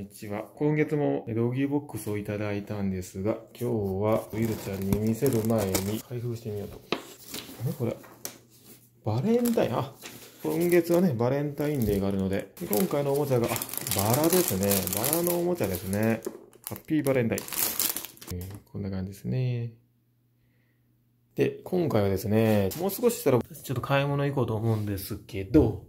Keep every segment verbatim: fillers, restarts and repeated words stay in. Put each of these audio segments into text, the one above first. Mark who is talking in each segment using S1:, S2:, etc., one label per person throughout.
S1: ちは。今月もドギーボックスをいただいたんですが、今日はウィルちゃんに見せる前に開封してみようと。え、これ、バレンタイン、あ、今月はね、バレンタインデーがあるので、今回のおもちゃが、あ、バラですね。バラのおもちゃですね。ハッピーバレンタイン。えー、こんな感じですね。で、今回はですね、もう少ししたら、ちょっと買い物行こうと思うんですけど、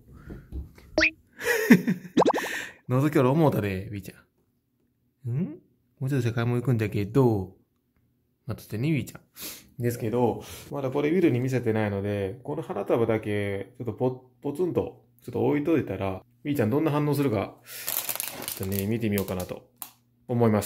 S1: 覗きから思うたで、ウィちゃん。んもうちょっとして買い物行くんだけど、待っててね、ウィちゃん。ですけど、まだこれウィルに見せてないので、この花束だけ、ちょっとポポツンと、ちょっと置いといたら、ウィちゃんどんな反応するか、ちょっとね、見てみようかなと思います。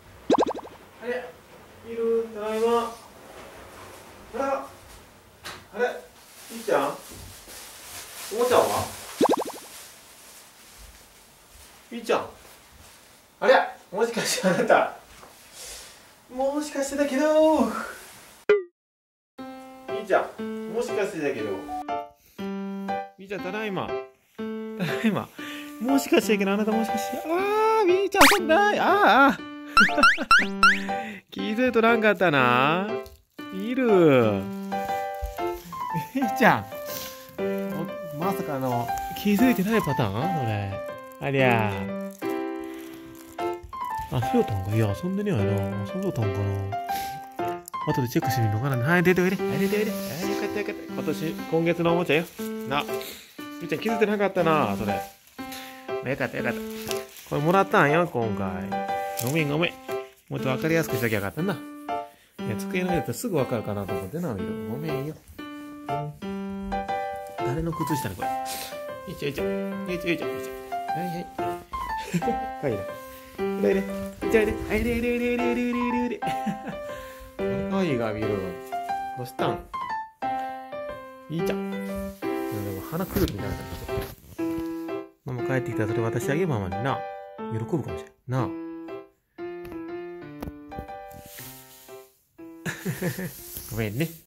S1: いる、ただいま。あら、はみーちゃん。ありゃ、もしかしてあなた。もしかしてだけど。みーちゃん、もしかしてだけど。みーちゃん、ただいま。ただいま。もしかしてだけど、あなたもしかして。ああ、みーちゃん、遊んない。ああ。気づいとらんかったな。いる。みーちゃん。まさかの気づいてないパターンこれ。ありゃあ。あ、そうたんか。いや、遊んでねえよな。そうたんかな。後でチェックしてみるのかな。はい、出ておいで。はい、出ておいで。はい、よかったよかった。今年、今月のおもちゃよ。な。みーちゃん気づいてなかったな、それ。よかったよかった。これもらったんよ、今回。ごめんごめん。もっとわかりやすくしときゃよかったな。いや、机の上だったらすぐわかるかなと思ってな、ごめんよ。誰の靴下ねこれ。よいしょよいしょ。よいしょよいしょよいしょ。はいはい。はいね。はいね。いちょいで。はいれれれれれれれれ。かわいいが見る。どうしたん？いいじゃん。でも鼻くるみたいな感じで。ママ帰ってきたらそれ渡してあげるママにな。喜ぶかもしれん。なあ。ごめんね。